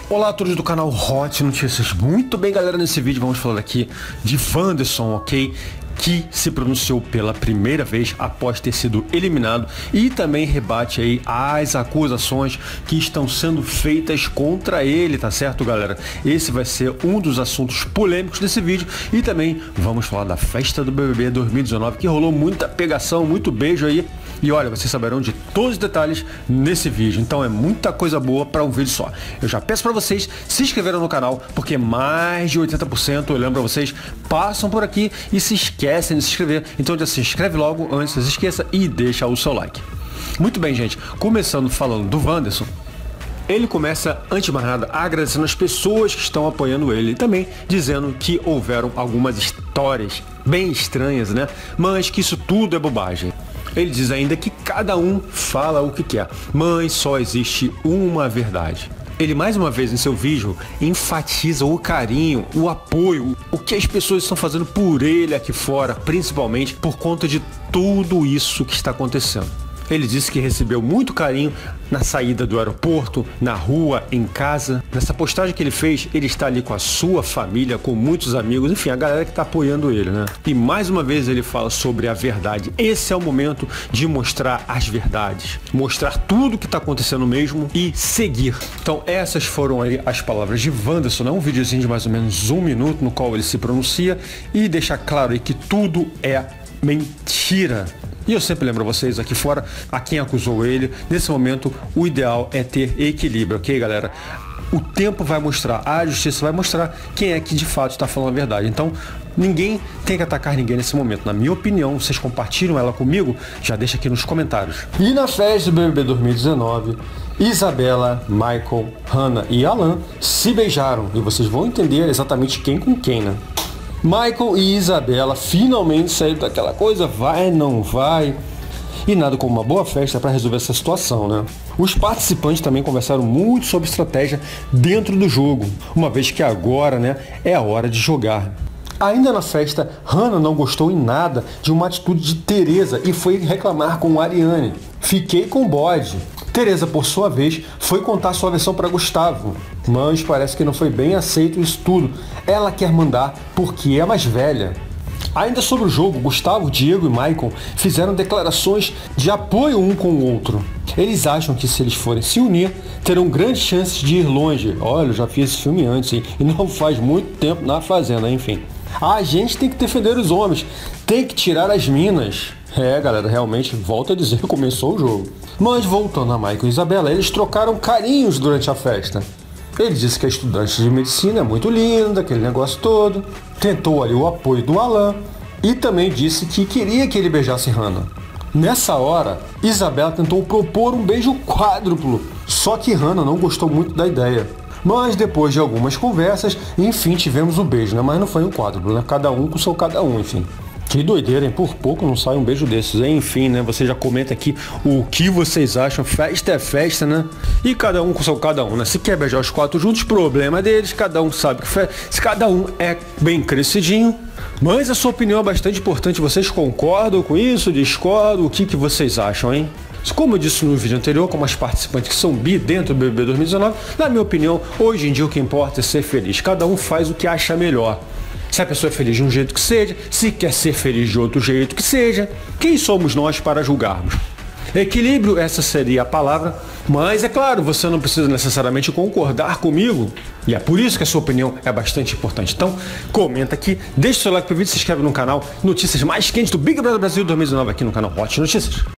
Olá a todos do canal Hot Notícias. Muito bem, galera, nesse vídeo vamos falar aqui de Wanderson, ok? Que se pronunciou pela primeira vez após ter sido eliminado e também rebate aí as acusações que estão sendo feitas contra ele, tá certo, galera? Esse vai ser um dos assuntos polêmicos desse vídeo e também vamos falar da festa do BBB 2019, que rolou muita pegação, muito beijo aí. E olha, vocês saberão de todos os detalhes nesse vídeo, então é muita coisa boa para um vídeo só. Eu já peço para vocês se inscreverem no canal, porque mais de 80%, eu lembro a vocês, passam por aqui e se esquecem de se inscrever. Então já se inscreve logo antes que se esqueça e deixa o seu like. Muito bem, gente, começando falando do Wanderson. Ele começa, antes de mais nada, agradecendo as pessoas que estão apoiando ele e também dizendo que houveram algumas histórias bem estranhas, né? Mas que isso tudo é bobagem. Ele diz ainda que cada um fala o que quer, mas só existe uma verdade. Ele mais uma vez em seu vídeo enfatiza o carinho, o apoio, o que as pessoas estão fazendo por ele aqui fora, principalmente por conta de tudo isso que está acontecendo. Ele disse que recebeu muito carinho na saída do aeroporto, na rua, em casa. Nessa postagem que ele fez, ele está ali com a sua família, com muitos amigos, enfim, a galera que está apoiando ele, né? E mais uma vez ele fala sobre a verdade. Esse é o momento de mostrar as verdades, mostrar tudo que está acontecendo mesmo e seguir. Então essas foram aí as palavras de Wanderson, né? Um videozinho de mais ou menos 1 minuto no qual ele se pronuncia e deixa claro aí que tudo é mentira. E eu sempre lembro a vocês aqui fora, a quem acusou ele, nesse momento o ideal é ter equilíbrio, ok, galera? O tempo vai mostrar, a justiça vai mostrar quem é que de fato está falando a verdade. Então, ninguém tem que atacar ninguém nesse momento. Na minha opinião, vocês compartilham ela comigo? Já deixa aqui nos comentários. E na festa do BBB 2019, Isabela, Michael, Hannah e Alan se beijaram. E vocês vão entender exatamente quem com quem, né? Michael e Isabela finalmente saíram daquela coisa, vai, não vai, e nada como uma boa festa para resolver essa situação, né? Os participantes também conversaram muito sobre estratégia dentro do jogo, uma vez que agora, né, é a hora de jogar. Ainda na festa, Hannah não gostou em nada de uma atitude de Teresa e foi reclamar com Ariane. Fiquei com bode. Teresa, por sua vez, foi contar sua versão para Gustavo, mas parece que não foi bem aceito isso tudo. Ela quer mandar porque é mais velha. Ainda sobre o jogo, Gustavo, Diego e Michael fizeram declarações de apoio um com o outro. Eles acham que se eles forem se unir, terão grandes chances de ir longe. Olha, eu já fiz esse filme antes, hein? E não faz muito tempo na Fazenda, enfim. A gente tem que defender os homens, tem que tirar as minas. É, galera, realmente, volto a dizer, começou o jogo. Mas voltando a Michael e Isabela, eles trocaram carinhos durante a festa. Ele disse que a estudante de medicina é muito linda, aquele negócio todo. Tentou ali o apoio do Alan e também disse que queria que ele beijasse Hannah. Nessa hora, Isabela tentou propor um beijo quádruplo, só que Hannah não gostou muito da ideia. Mas depois de algumas conversas, enfim, tivemos o beijo, né? Mas não foi um quádruplo, né? Cada um com seu cada um, enfim. Que doideira, hein? Por pouco não sai um beijo desses. Enfim, né? Você já comenta aqui o que vocês acham. Festa é festa, né? E cada um com seu cada um, né? Se quer beijar os 4 juntos, problema deles. Cada um sabe que se cada um é bem crescidinho. Mas a sua opinião é bastante importante. Vocês concordam com isso? Discordam? O que vocês acham, hein? Como eu disse no vídeo anterior, como as participantes que são bi dentro do BBB 2019, na minha opinião, hoje em dia o que importa é ser feliz. Cada um faz o que acha melhor. Se a pessoa é feliz de um jeito que seja, se quer ser feliz de outro jeito que seja, quem somos nós para julgarmos? Equilíbrio, essa seria a palavra, mas é claro, você não precisa necessariamente concordar comigo, e é por isso que a sua opinião é bastante importante. Então, comenta aqui, deixa o seu like pro vídeo, se inscreve no canal, notícias mais quentes do Big Brother Brasil 2019 aqui no canal Hot Notícias.